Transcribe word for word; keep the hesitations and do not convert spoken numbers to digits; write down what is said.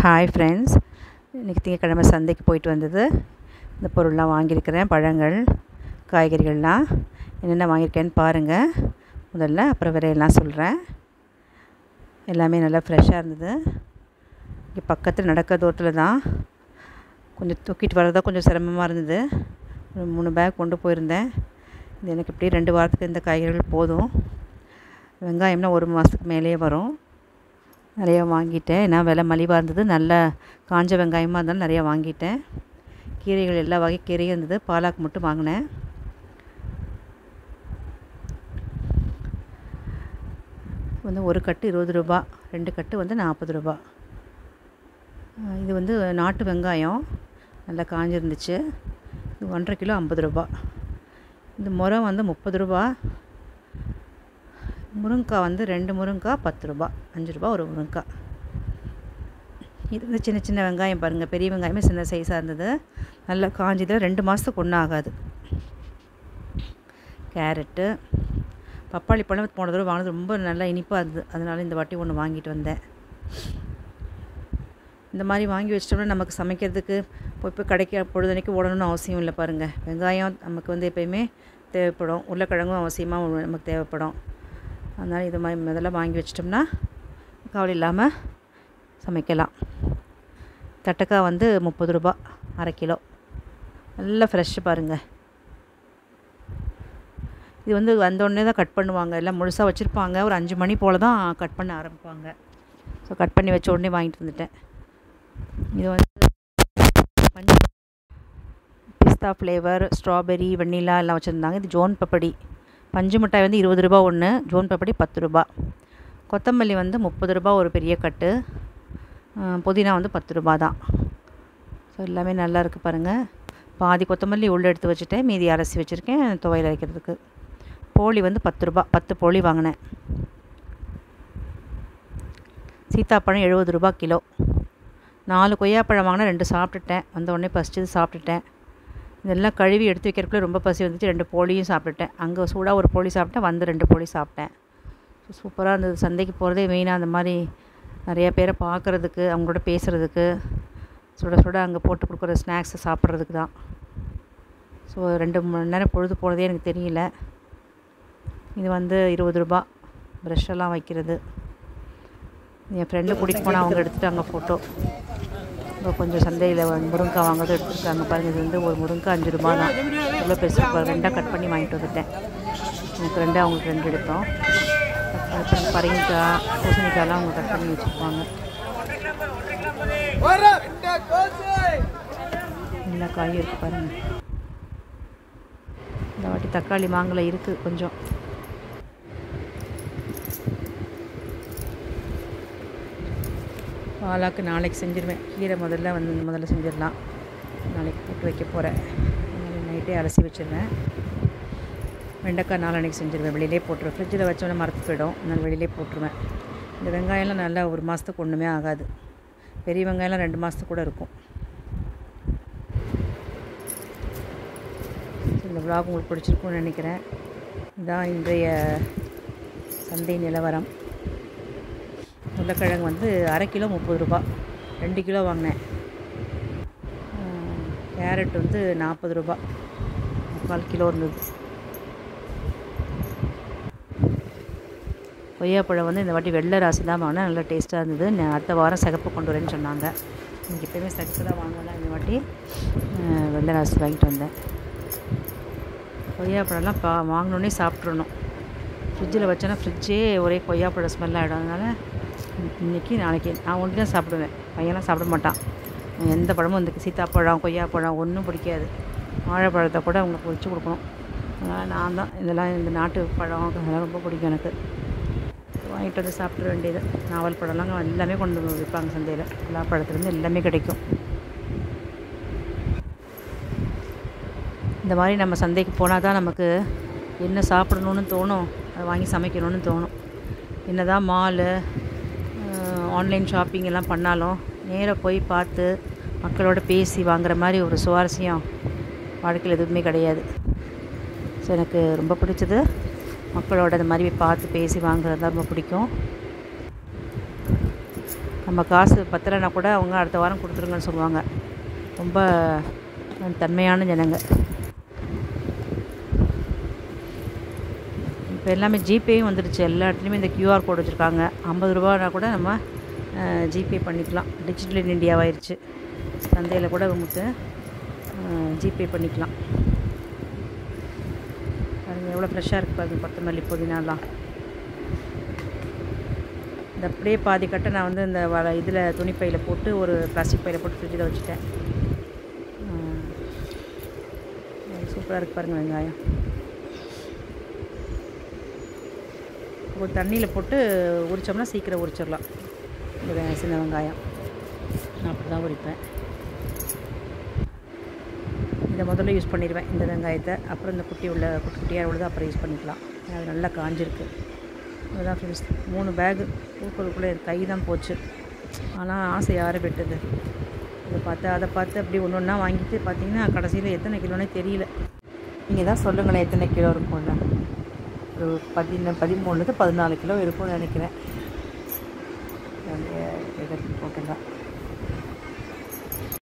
Hi friends, இன்றைக்கி திங்கக்கிழமை சந்தைக்கு போயிட்டு வந்தது. இந்த பொருள்லாம் வாங்கியிருக்கிறேன். பழங்கள், காய்கறிகள்லாம் என்னென்ன வாங்கியிருக்கேன்னு பாருங்கள். முதல்ல அப்புறம் விலையெல்லாம் சொல்கிறேன். எல்லாமே நல்லா ஃப்ரெஷ்ஷாக இருந்தது. இங்கே பக்கத்தில் நடக்க தூரத்தில் தான். கொஞ்சம் தூக்கிட்டு வரதான் கொஞ்சம் சிரமமாக இருந்தது. ஒரு மூணு பேக் கொண்டு போயிருந்தேன். இது எனக்கு இப்படி ரெண்டு வாரத்துக்கு இந்த காய்கறிகள் போதும். வெங்காயம்னா ஒரு மாதத்துக்கு மேலேயே வரும். நிறையா வாங்கிட்டேன். ஏன்னா விலை மலிவாக இருந்தது. நல்ல காஞ்ச வெங்காயமாக இருந்தாலும் நிறையா வாங்கிட்டேன். கீரைகள் எல்லா வகை கீரையும் இருந்தது. பாலாக்கு மட்டும் வாங்கினேன். வந்து ஒரு கட்டு இருபது ரூபா, ரெண்டு கட்டு வந்து நாற்பது ரூபா. இது வந்து நாட்டு வெங்காயம், நல்லா காஞ்சிருந்துச்சு. இது ஒன்றரை கிலோ ஐம்பது ரூபா. இந்த முறம் வந்து முப்பது ரூபா. முருங்கைக்காய் வந்து ரெண்டு முருங்கைக்காய் பத்து ரூபா, அஞ்சு ரூபா ஒரு முருங்கைக்காய். இது வந்து சின்ன சின்ன வெங்காயம் பாருங்கள். பெரிய வெங்காயமே சின்ன சைஸாக இருந்தது. நல்லா காஞ்சதில் ரெண்டு மாதத்துக்கு ஒன்றும் ஆகாது. கேரட்டு, பப்பாளி பழம் போன தடவை வாங்கினது ரொம்ப நல்லா இனிப்பாக இருந்தது. அதனால இந்த வாட்டி ஒன்று வாங்கிட்டு வந்தேன். இந்த மாதிரி வாங்கி வச்சிட்டோம்னா நமக்கு சமைக்கிறதுக்கு போய் இப்போ கடைக்கு பொழுதுனைக்கு ஓடணும்னு அவசியம் இல்லை பாருங்கள். வெங்காயம் நமக்கு வந்து எப்போயுமே தேவைப்படும். உருளைக்கிழங்கும் அவசியமாக நமக்கு தேவைப்படும். அதனால் இது மாதிரி முதல்ல வாங்கி வச்சிட்டோம்னா கவலை இல்லாமல் சமைக்கலாம். தட்டைக்காய் வந்து முப்பது ரூபா, அரை கிலோ. நல்லா ஃப்ரெஷ்ஷு பாருங்கள். இது வந்து வந்தோடனே தான் கட் பண்ணுவாங்க. எல்லாம் முழுசாக வச்சுருப்பாங்க. ஒரு அஞ்சு மணி போல் தான் கட் பண்ண ஆரம்பிப்பாங்க. ஸோ கட் பண்ணி வச்ச உடனே வாங்கிட்டு வந்துட்டேன். இது வந்து பஞ்சு பிஸ்தா ஃப்ளேவர், ஸ்ட்ராபெரி, வெண்ணிலா எல்லாம் வச்சுருந்தாங்க. இது ஜோன் பப்படி. பஞ்சு மிட்டாய் வந்து இருபது ரூபா ஒன்று, ஜோன் பப்படி பத்து ரூபா. கொத்தமல்லி வந்து முப்பது ரூபா ஒரு பெரிய கட்டு. புதினா வந்து பத்து ரூபா தான். ஸோ எல்லாமே நல்லா இருக்குது பாருங்கள். பாதி கொத்தமல்லி உள்ளே எடுத்து வச்சுட்டேன். மீதி அலசி வச்சுருக்கேன் துவையல் அரைக்கிறதுக்கு. போளி வந்து பத்து ரூபா, பத்து போளி வாங்கினேன். சீத்தாப்பழம் எழுபது ரூபா கிலோ. நாலு கொய்யாப்பழம் வாங்கினேன். ரெண்டு சாப்பிட்டுட்டேன். வந்த உடனே பசிச்சது சாப்பிட்டுட்டேன். இதெல்லாம் கழுவி எடுத்து வைக்கிறதுக்குள்ளே ரொம்ப பசி வந்துச்சு. ரெண்டு போலியும் சாப்பிட்டுட்டேன். அங்கே சூடாக ஒரு போலி சாப்பிட்டேன், வந்து ரெண்டு போலி சாப்பிட்டேன். ஸோ சூப்பராக இருந்தது. சந்தைக்கு போகிறதே மெயினாக அந்த மாதிரி நிறையா பேரை பார்க்குறதுக்கு, அவங்களோட பேசுகிறதுக்கு, சுட சுட அங்கே போட்டு கொடுக்குற ஸ்நாக்ஸை சாப்பிட்றதுக்கு தான். ஸோ ரெண்டு மணி நேரம் பொழுது போகிறதே எனக்கு தெரியல. இது வந்து இருபது ரூபா. ப்ரெஷ்ஷெல்லாம் வைக்கிறது. என் ஃப்ரெண்டு கூட்டிகிட்டு போனால் அவங்க எடுத்துட்டாங்க ஃபோட்டோ. இப்போ கொஞ்சம் சந்தையில் முருங்கைக்காய் வாங்கிறது எடுத்துருக்காங்க பாருங்கள். இது வந்து ஒரு முருங்கைக்காய் அஞ்சு ரூபா தான். எவ்வளோ பெருசு. ரெண்டாக கட் பண்ணி வாங்கிட்டு வந்துட்டேன். எனக்கு ரெண்டு, அவங்களுக்கு ரெண்டு எடுத்தோம். அப்புறம் பரங்கிக்காய், பூசணிக்காயெல்லாம் அவங்க கட் பண்ணி வச்சுருப்பாங்க. எல்லா காயும் இருக்குது பாருங்கள். இந்த வாட்டி தக்காளி மாங்கலை இருக்குது கொஞ்சம். பாலாக்கு நாளைக்கு செஞ்சுருவேன். கீரை முதல்ல வந்து முதல்ல செஞ்சிடலாம். நாளைக்கு போட்டு வைக்க போகிறேன். நைட்டே அலசி வச்சுருவேன். வெண்டைக்காய் நாளைக்கு செஞ்சுருவேன். வெளியிலே போட்டுருவேன். ஃப்ரிட்ஜில் வச்சோன்னே மரத்து போய்டும். அதனால் வெளியிலே போட்டுருவேன். இந்த வெங்காயம்லாம் நல்லா ஒரு மாதத்துக்கு ஒன்றுமே ஆகாது. பெரிய வெங்காயம்லாம் ரெண்டு மாதத்துக்கு கூட இருக்கும். இந்த விலாக் உங்களுக்கு பிடிச்சிருக்கும்னு நினைக்கிறேன். இதுதான் இன்றைய சந்தை நிலவரம். உருளைக்கிழங்கு வந்து அரை கிலோ முப்பது ரூபா, ரெண்டு கிலோ வாங்கினேன். கேரட் வந்து நாற்பது ரூபா, முக்கால் கிலோ இருந்தது. கொய்யாப்பழம் வந்து இந்த வாட்டி வெள்ளை ராசி தான் வாங்கினேன். நல்லா டேஸ்ட்டாக இருந்தது. அடுத்த வாரம் சிகப்பு கொண்டு வரேன்னு சொன்னாங்க. எனக்கு எப்போயுமே சிகப்பு தான் வாங்கலாம். இந்த வாட்டி வெள்ளை ராசி வாங்கிட்டு வந்தேன். கொய்யாப்பழம்லாம் பா வாங்கினோன்னே சாப்பிட்றணும். ஃப்ரிட்ஜில் வச்சோன்னா ஃப்ரிட்ஜே ஒரே கொய்யாப்பழம் ஸ்மெல் ஆகிடும். அதனால் இன்றைக்கி நாளைக்கு நான் ஒன்று தான் சாப்பிடுவேன். பையன்லாம் சாப்பிட மாட்டான். எந்த பழமும் இந்த சீத்தாப்பழம், கொய்யாப்பழம் ஒன்றும் பிடிக்காது. வாழைப்பழத்தை கூட அவங்களுக்கு வச்சு கொடுக்கணும். அதனால் நான் தான் இதெல்லாம், இந்த நாட்டு பழம் அதெல்லாம் ரொம்ப பிடிக்கும் எனக்கு. வாங்கிட்டு வந்து சாப்பிட வேண்டியது. நாவல் பழம்லாம் எல்லாமே கொண்டு வந்து விற்பாங்க சந்தையில். எல்லா பழத்துலேருந்து எல்லாமே கிடைக்கும். இந்த மாதிரி நம்ம சந்தைக்கு போனால் தான் நமக்கு என்ன சாப்பிடணுன்னு தோணும், அதை வாங்கி சமைக்கணும்னு தோணும். என்ன தான் மாலு, ஆன்லைன் ஷாப்பிங் எல்லாம் பண்ணாலும் நேராக போய் பார்த்து மக்களோட பேசி வாங்குற மாதிரி ஒரு சுவாரஸ்யம் வாழ்க்கையில் எதுவுமே கிடையாது. ஸோ எனக்கு ரொம்ப பிடிச்சது மக்களோட இந்த மாதிரி பார்த்து பேசி வாங்குறது தான் ரொம்ப பிடிக்கும். நம்ம காசு பத்தலைன்னா கூட அவங்க அடுத்த வாரம் கொடுத்துருங்கன்னு சொல்லுவாங்க. ரொம்ப தன்மையான ஜனங்க. இப்போ எல்லாமே ஜிபேயும் வந்துடுச்சு. எல்லா இடத்துலையுமே இந்த கியூஆர் கோடு வச்சுருக்காங்க. ஐம்பது ரூபானா கூட நம்ம ஜிபே பண்ணிக்கலாம். டிஜிட்டல் இந்தியாவாயிருச்சு. சந்தையில் கூட நமக்கு ஜிபே பண்ணிக்கலாம். பாருங்கள் எவ்வளோ ஃப்ரெஷ்ஷாக இருக்குது பாருங்கள் கொத்தமல்லி புதினாலாம். இந்த அப்படியே பாதி கட்டை நான் வந்து இந்த வ இதில் துணிப்பையில் போட்டு ஒரு பிளாஸ்டிக் பையில் போட்டு ஃப்ரிட்ஜில் வச்சுட்டேன். சூப்பராக இருக்குது பாருங்கள் வெங்காயம். ஒரு தண்ணியில் போட்டு உரித்தோம்னா சீக்கிரம் உரிச்சிடலாம். இந்த சின்ன வெங்காயம் நான் அப்படி தான் உரிப்பேன். இதை முதல்ல யூஸ் பண்ணிடுவேன் இந்த வெங்காயத்தை. அப்புறம் இந்த குட்டி உள்ள குட்டி குட்டியாக உள்ளதை அப்புறம் யூஸ் பண்ணிக்கலாம். அது நல்லா காஞ்சிருக்கு. அதுதான் ஃப்ரெண்ட்ஸ், மூணு பேகு பூக்கிறதுக்குள்ளே கை தான் போச்சு. ஆனால் ஆசை யாரை விட்டது. இதை பார்த்து அதை பார்த்து அப்படி ஒன்று ஒன்றா வாங்கிட்டு பார்த்தீங்கன்னா கடைசியில் எத்தனை கிலோனே தெரியல. நீங்கள் தான் சொல்லுங்களேன் எத்தனை கிலோ இருக்கும்ல. ஒரு பதின பதிமூணுலேருந்து பதினாலு கிலோ இருக்கும்னு நினைக்கிறேன். எதிர்ப்பு போட்டுங்க.